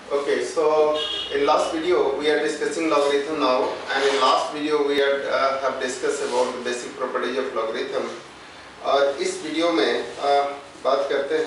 Okay, so in last video we are discussing logarithm now, and in last video we have discussed about the basic properties of logarithm. और इस video में बात करते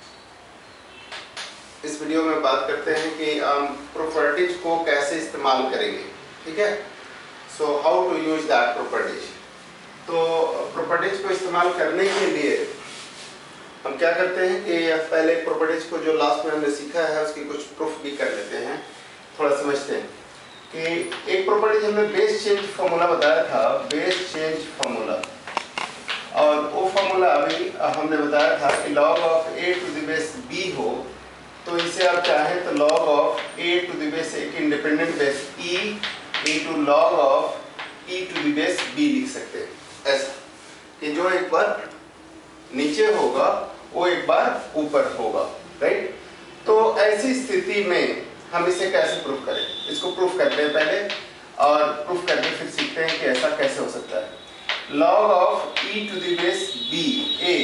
हैं कि properties को कैसे इस्तेमाल करेंगे, ठीक है। So how to use that properties. तो प्रॉपर्टीज को इस्तेमाल करने के लिए हम क्या करते हैं कि पहले प्रॉपर्टीज को जो लास्ट में हमने सीखा है उसकी कुछ प्रूफ भी कर लेते हैं, थोड़ा समझते हैं कि एक प्रॉपर्टीज हमने बेस चेंज फार्मूला बताया था, बेस चेंज फार्मूला, और वो फार्मूला अभी हमने बताया था कि log of a to the base b हो, तो इसे आप चाहें तो log of a to the base एक independent base e into log of e to the base b लिख सकते हैं। ऐसा कि जो एक बार नीचे होगा वो एक बार ऊपर होगा, राइट। तो ऐसी स्थिति में हम इसे कैसे प्रूफ करें, इसको प्रूफ करते हैं पहले, और प्रूफ करके फिर सीखते हैं कि ऐसा कैसे हो सकता है। log of e to the base b a,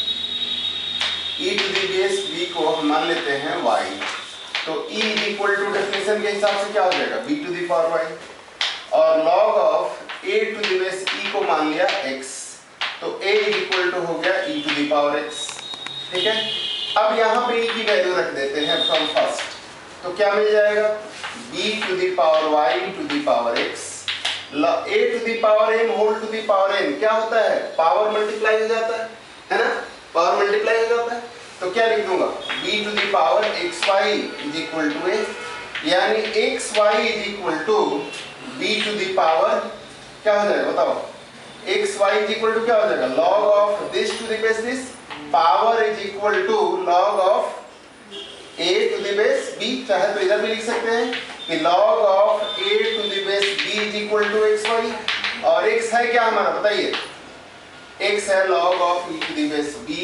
e to the base b को हम मान लेते हैं y, तो e इक्वल टू डेफिनेशन के हिसाब से क्या हो जाएगा b to the power y, और log of a to the base e को मान लिया x, तो a इक्वल टू हो गया e to the power x, ठीक है। अब यहाँ पे e की वैल्यू रख देते हैं फ्रॉम फर्स्ट, तो क्या मिल जाएगा b to the power y to the power x, a to the power m whole to the power n, क्या होता है पावर मल्टीप्लाई हो जाता है ना, पावर मल्टीप्लाई हो जाता है, तो क्या लिख दूंगा b to the power xy is equal to a, यानी xy is equal to b to the power क्या हो जाएगा बताओ, xy इज इक्वल टू क्या हो जाएगा log of this to the base this, power is equal to log of a to the base b, चाहे तो इधर भी लिख सकते हैं कि log of a to the base b is equal to xy, और x है क्या हमारा बताइए, x है log of e to the base b,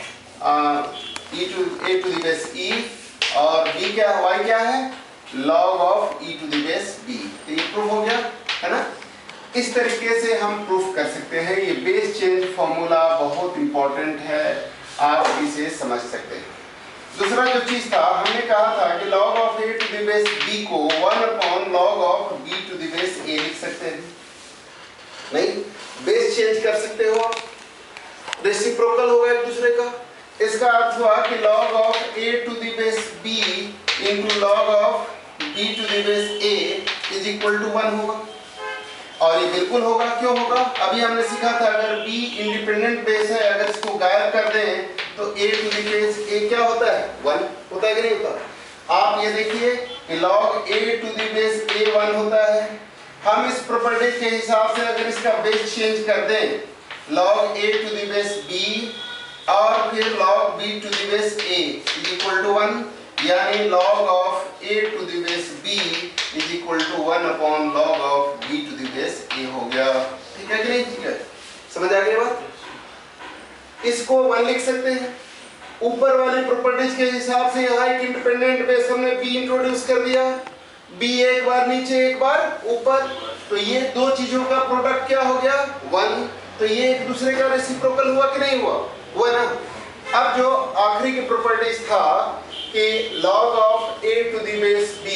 a to the base e, और b क्या है, y क्या है log of e to the base b। तो ये प्रूफ हो गया है ना। इस तरीके से हम प्रूफ कर सकते हैं। ये बेस चेंज फॉर्मूला बहुत इंपॉर्टेंट है, आप इसे समझ सकते हैं। दूसरा जो चीज था, हमने कहा था कि log of a to the base b को 1 upon log of b to the base a लिख सकते हैं, नहीं बेस चेंज कर सकते हो, रेसिप्रोकल होगा एक दूसरे का। इसका अर्थ हुआ कि log of a to the base b into log of b to the base a is equal to 1 होगा, और ये बिल्कुल होगा। क्यों होगा, अभी हमने सीखा था अगर b इंडिपेंडेंट बेस है, अगर इसको गायब कर दें तो a to the base a क्या होता है 1 होता है कि नहीं होता। आप ये देखिए कि log a to the base a 1 होता है। हम इस प्रॉपर्टी के हिसाब से अगर इसका बेस चेंज कर दें log a to the base b और फिर log b to the base a is equal to 1, यानी log of a to the base b is equal to 1 upon log of b to the base a हो गया, ठीक है कि नहीं, ठीक है, समझ आ गई बात। इसको 1 लिख सकते हैं। ऊपर वाली प्रॉपर्टीज के हिसाब से यहाँ एक इंडिपेंडेंट बेस हमने b इंट्रोड्यूस कर दिया, b एक बार नीचे एक बार ऊपर, तो ये दो चीजों का प्रोडक्ट क्या हो गया 1, तो ये एक दूसरे का रेसिप्रोकल हुआ कि नहीं हुआ ना। अब जो आखिरी की प्रॉपर्टीज था कि log of a to the base b,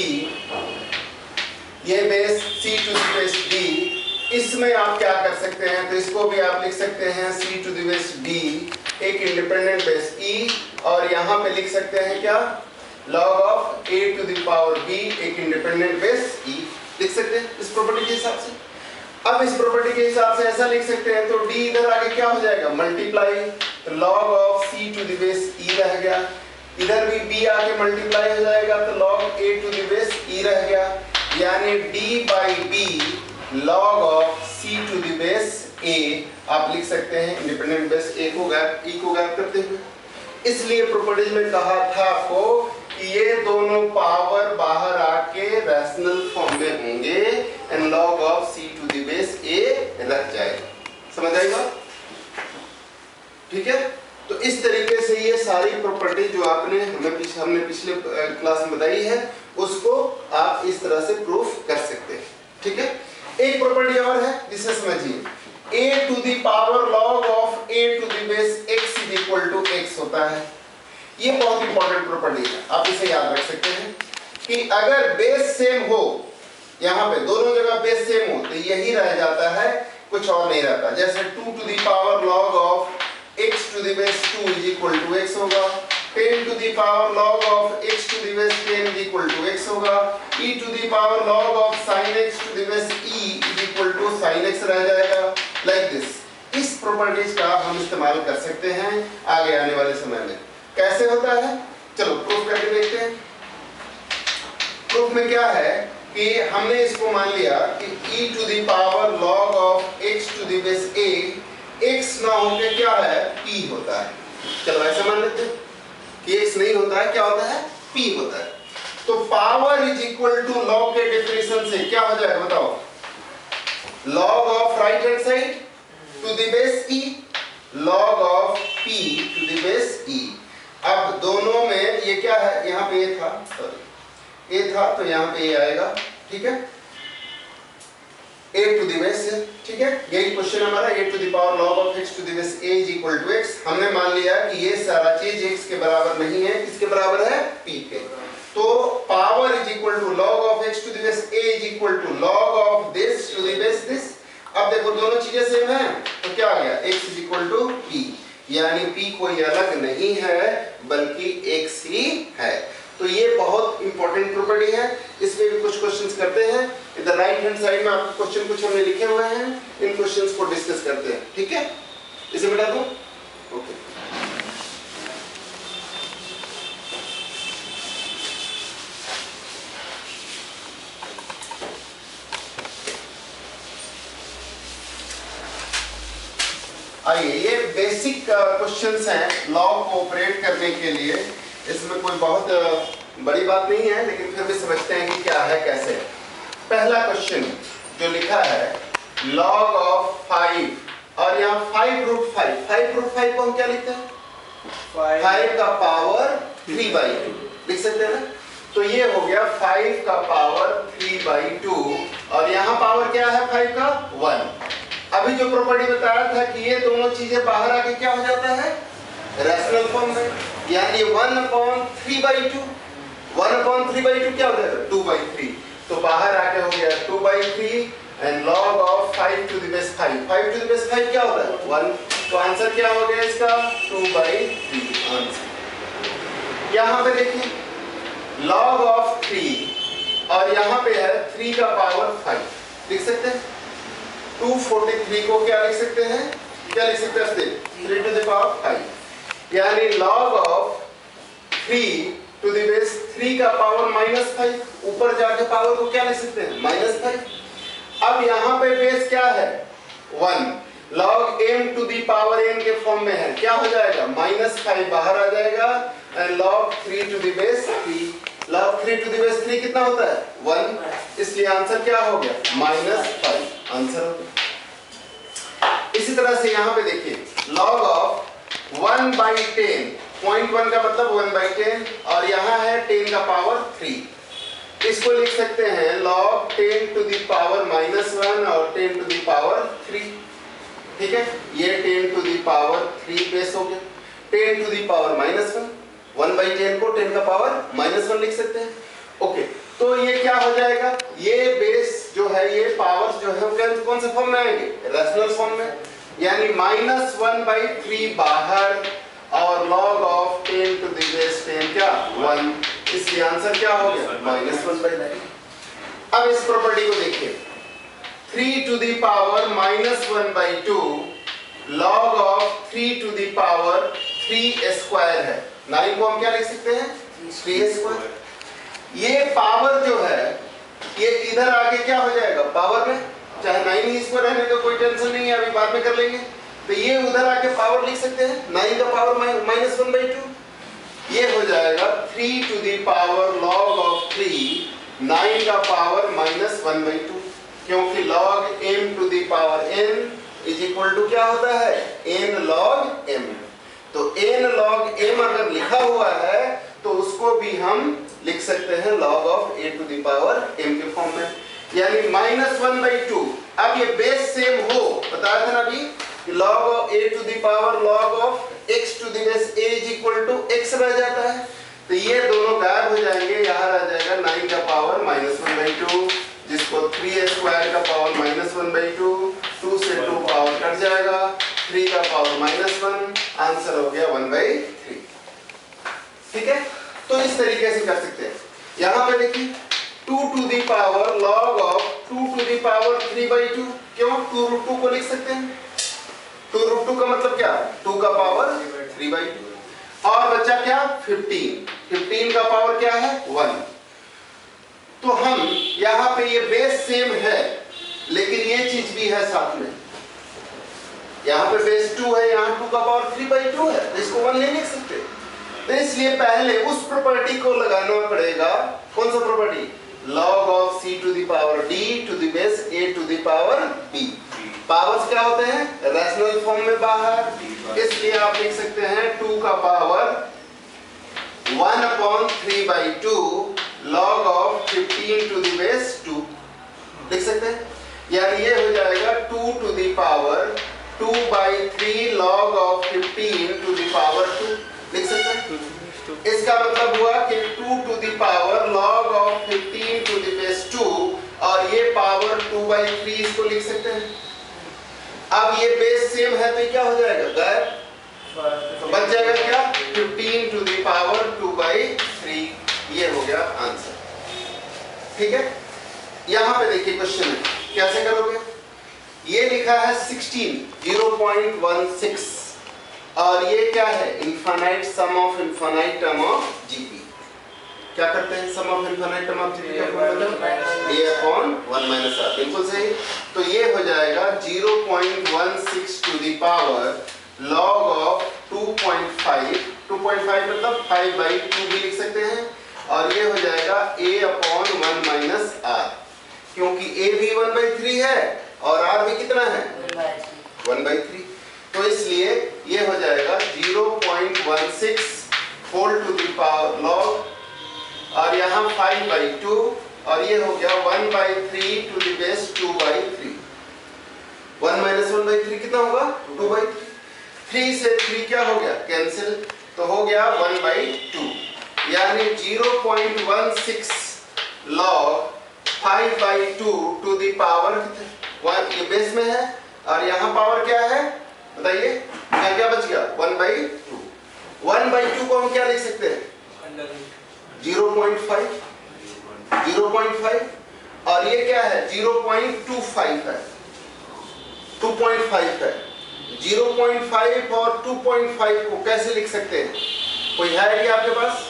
ये base c to the base b, इसमें आप क्या कर सकते हैं, तो इसको भी आप लिख सकते हैं c to the base b एक इंडिपेंडेंट बेस e, और यहाँ पे लिख सकते हैं क्या log of a to the power b एक इंडिपेंडेंट बेस e लिख सकते हैं इस प्रॉपर्टी के हिसाब से। अब इस प्रॉपर्टी के हिसाब से ऐसा लिख सकते हैं, तो d इधर आगे क्या हो जाएगा मल्टीप्लाई, तो log of c to the base e रह गया, इधर भी b आके मल्टीप्लाई हो जाएगा, तो log a to the base e रह गया, यानी d by b log of c to the base a आप लिख सकते हैं इंडिपेंडेंट बेस a को गायब करते हुए। इसलिए प्रॉपर्टीज में कहा था आपको कि ये दोनों पावर बाहर आके रैशनल फॉर्म में होंगे and log of c to the base a रख जाएगा, समझ आएगा, ठीक है। तो इस तरीके से ये सारी प्रॉपर्टी जो हमने पिछले क्लास में बताई है उसको आप इस तरह से प्रूफ कर सकते हैं, ठीक है। एक प्रॉपर्टी और है जिसे समझिए, a to the power log of a to the base x is equal to x होता है। ये बहुत इंपॉर्टेंट प्रॉपर्टी है, आप इसे याद रख सकते हैं कि अगर बेस सेम हो, यहाँ पे दोनों जगह बेस सेम हो, तो यही रह जाता है, कुछ और नहीं रहता। जैसे 2 to the power log of x to the base 2 is equal to x होगा, 10 to the power log of x to the base 10 is equal to x होगा, e to the power log of sin x to the base e is equal to sin x रह जाएगा, like this। इस properties का हम इस्तेमाल कर सकते हैं आगे आने वाले समय में। कैसे होता है, चलो प्रूफ करके देखते हैं। प्रूफ में क्या है कि हमने इसको मान लिया कि e to the power log of x to the base a, x ना होके क्या है, p होता है। चलो ऐसे मान लेते हैं कि x नहीं होता है, क्या होता है, p होता है। तो power is equal to log के डेफिनेशन से क्या हो जाएगा बताओ, log of right hand side to the base e, log of p to the base e। अब दोनों में ये क्या है, यहाँ पे ये था, सॉरी ये था, तो यहाँ पे ये आएगा, ठीक है, a to the base, ठीक है, यही क्वेश्चन हमारा, a to the power log of x to the base a is equal to x। हमने मान लिया कि ये सारा चीज x के बराबर नहीं है, किसके बराबर है, p के। तो power is equal to log of x to the base a is equal to log of this to the base this। अब देखो दोनों चीजें सेम हैं, तो क्या आ गया, x is equal to p, यानी p कोई अलग नहीं है बल्कि x ही है। तो ये बहुत इंपॉर्टेंट प्रॉपर्टी है, इसमें भी कुछ क्वेश्चंस करते हैं। इधर राइट हैंड साइड में आपको क्वेश्चन कुछ हमने लिखे हुए हैं, इन क्वेश्चंस को डिस्कस करते हैं, ठीक है, इसे मिटा दूं, ओके। आइए, ये बेसिक क्वेश्चंस हैं लॉग को ऑपरेट करने के लिए। इसमें कोई बहुत बड़ी बात नहीं है, लेकिन फिर भी समझते हैं कि क्या है, कैसे। पहला क्वेश्चन जो लिखा है log of 5, और यहाँ 5√5 को हम क्या लिखते हैं, 5 का पावर 3/2 लिख सकते हैं ना। तो ये हो गया 5 का पावर 3/2, और यहाँ पावर क्या है 5 का 1। अभी जो प्रॉपर्टी बताया था कि ये दोनों चीजें बाहर आके क्या हो जाता है, रैशनल फॉर्म में, यानी 1/3/2, 1/3/2 क्या हो जाएगा, 2/3। तो बाहर आके हो गया 2/3, and log of 5 to the base 5, 5 to the base 5 क्या होता है, 1। तो आंसर क्या हो गया इसका, 2/3 आंसर। यहाँ पे देखिए log of 3, और यहाँ पे है 3 का पावर 5, लिख सकते हैं। 243 को क्या लिख सकते हैं, क्या लिख सकते हैं, 3 to the power 5, यानी log of 3 to the base 3 का पावर -5, ऊपर जाके पावर को क्या लिख सकते हैं, -5। अब यहाँ पे बेस क्या है, 1, log m to the power n के फॉर्म में है, क्या हो जाएगा, -5 बाहर आ जाएगा, and log 3 to the base 3, log 3 to the base 3 कितना होता है, 1, इसलिए आंसर क्या हो गया, -5 आंसर हो गया। इसी तरह से यहाँ पे देखिए log of 1/10, 0.1 का मतलब 1/10, और यहाँ है 10 का पावर 3। इसको लिख सकते हैं log 10 to the power -1 और 10 to the power 3, ठीक है, ये 10 to the power 3 बेस हो गया। 10 to the power -1, 1/10 को 10 का पावर -1 लिख सकते हैं, ओके। तो ये क्या हो जाएगा, ये बेस जो है, ये पावर्स जो है कौन से फॉर्म में आएंगे, रैशनल फॉर्म में, यानी -1/3 बाहर, और log of 10 to the base 10 क्या, 1, इसलिए आंसर क्या हो गया, -1/3। अब इस प्रॉपर्टी को देखिए, 3 to the power -1/2, log of 3 to the power 3² है, 9 को हम क्या लिख सकते हैं, 3²। ये पावर जो है ये इधर आके क्या हो जाएगा, पावर में, चाहे 9 ही इसको रहने का कोई टेंशन नहीं है, अभी बाद में कर लेंगे। तो ये उधर आके पावर लिख सकते हैं, 9 का पावर -1/2, ये हो जाएगा 3 to the power log of 3, 9 का पावर -1/2, क्योंकि log m to the power n is equal to क्या होता है, n log m। तो n log m अगर लिखा हुआ है तो उसको भी हम लिख सकते हैं log of a to the power m के फॉर्म में, यानी -1/2। अब ये बेस सेम हो, बताया था ना अभी, log of a to the power log of x to the base a is equal to x रह जाता है, तो ये दोनों गायब हो जाएंगे, यहाँ रह जाएगा 9 का -1, आंसर हो गया 1/3। ठीक है, तो इस तरीके से कर सकते हैं। यहां पे देखिए 2 to the power log of 2 to the power 3/2, क्यों 2√2 को लिख सकते हैं। 2√2 का मतलब क्या, 2 का पावर 3/2, और बचा क्या 15 का पावर क्या है 1। तो हम यहाँ पे ये बेस सेम है, लेकिन ये चीज भी है साथ में, यहाँ पे बेस 2 है, यहाँ 2 का पावर 3/2 है, तो इसको 1 नहीं लिख सकते। तो इसलिए पहले उस प्रॉपर्टी को लगाना पड़ेगा। कौन सा property, log of c to the power d to the base a to the power b। Powers क्या होते हैं रैशनल फॉर्म में बाहर, इसलिए आप लिख सकते हैं 2 का power 1/3/2 log of 15 to the base 2 लिख सकते हैं। यानी ये हो जाएगा 2 to the power 2/3 log of 15 to the power 2 लिख सकते हैं। इसका मतलब हुआ कि 2 to the power log of 15 to the base 2, और ये पावर 2/3 इसको लिख सकते हैं। अब ये बेस सेम है तो क्या हो जाएगा गायब, तो बच जाएगा क्या 15 to the power 2/3, ये हो गया आंसर। ठीक है, यहां पे देखिए क्वेश्चन है, कैसे करोगे। ये लिखा है 16 0.16, और ये क्या है infinite sum of infinite term of GP. क्या करते हैं sum of infinite term of GP का फॉर्मूला a/1 - r, बिल्कुल सही। तो ये हो जाएगा 0.16 to the power log of 2.5 मतलब 5/2 भी लिख सकते हैं, और ये हो जाएगा a/1 - r, क्योंकि a भी 1/3 है और r भी कितना है 1/3, तो इसलिए ये हो जाएगा 0.16 whole to the power log, और यहाँ 5/2, और ये हो गया 1/3 टू द बेस 2/3। 1 - 1/3 कितना होगा 2/3, 3 से 3 क्या हो गया कैंसिल, तो हो गया 1/2, यानी 0.16 log 5/2 टू द पावर 1, ये बेस में है, और यहाँ पावर क्या है बताइए, क्या क्या बच गया 1/2। 1/2 को हम क्या लिख सकते हैं 0.5, और ये क्या है 0.25 है, 2.5 है। 0.5 और 2.5 को कैसे लिख सकते हैं, कोई है आइडिया आपके पास।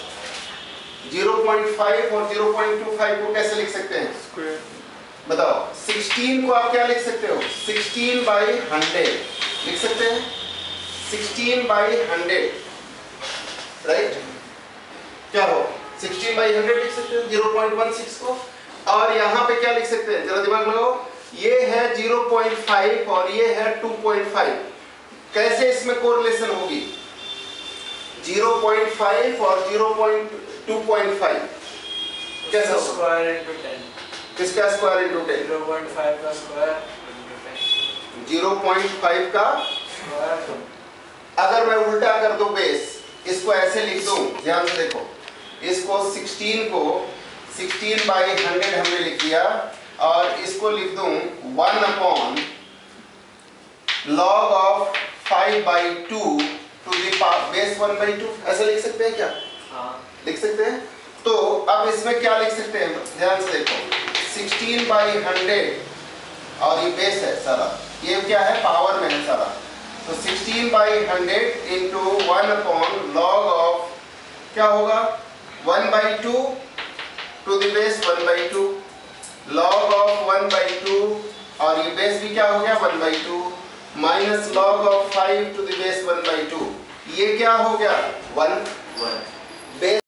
0.5 और 0.25 को कैसे लिख सकते हैं बताओ। 16 को आप क्या लिख सकते हो 16/100 लिख सकते हैं, 16/100 राइट, क्या हो 16/100 लिख सकते हैं 0.16 को। और यहाँ पे क्या लिख सकते हैं जरा दिमाग लगाओ, ये है 0.5 और ये है 2.5, कैसे इसमें कोरिलेशन होगी 0.5 और 0.2.5 कैसे स्क्वायर इनटू 10, किसका स्क्वायर इनटू 10 0.5 का स्क्वायर 0.5 का स्क्वायर। अगर मैं उल्टा कर दूं बेस, इसको ऐसे लिख दूं, ध्यान से देखो, इसको 16 को 16/100 हमने लिख दिया, और इसको लिख दूं 1/log of 5/2 to the base 1/2, ऐसे लिख सकते हैं क्या लिख सकते हैं। तो अब इसमें क्या लिख सकते हैं ध्यान से देखो, 16/100 और ये बेस है सारा, ये क्या है पावर में है सारा, तो 16/100 इंटू 1/log ऑफ क्या होगा 1/2 to the base 1/2, log of 1/2, और ये बेस भी क्या हो गया 1/2 minus log of 5 to the base 1/2, ये क्या हो गया 1 बेस